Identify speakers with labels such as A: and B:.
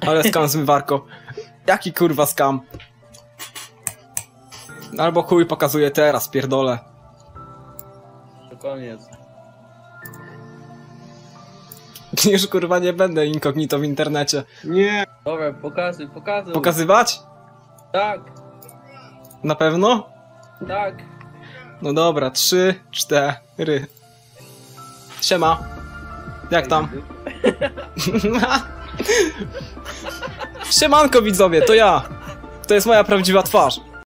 A: Ale skam zmywarko. Jaki kurwa skam? Albo chuj pokazuje teraz, pierdolę.
B: To koniec.
A: Już kurwa nie będę incognito w internecie.
C: Nie!
B: Dobra, pokazuj.
A: Pokazywać?
B: Tak,
A: Na pewno?
B: tak.
A: No dobra, 3, 4. Siema. Jak tam? Siemanko widzowie, to ja. To jest moja prawdziwa twarz.